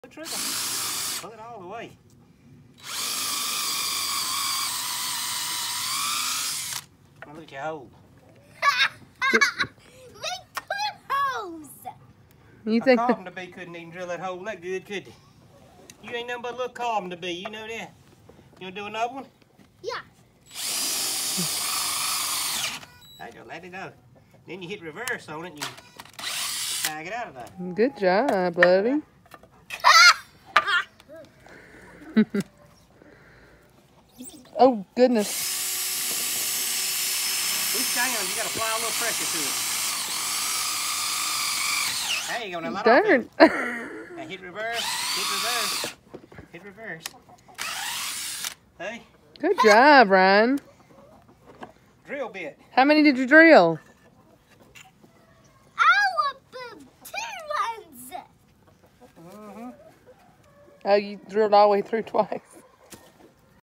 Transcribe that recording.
The trigger. Pull it all the way. Now look at your hole. Make good holes. You think a carpenter bee couldn't even drill that hole that good, could they? You ain't nothing but a little carpenter bee, you know that? You wanna do another one? Yeah. There you go, let it go. Then you hit reverse on it and you tag it out of there. Good job, buddy. Oh, goodness. Each time you gotta apply a little pressure to it. There you go, now let Darn. off. Now hit reverse, hit reverse. Hey, Good job, Ryan. drill bit. How many did you drill? Two ones. Mm-hmm. Oh, you drilled all the way through twice.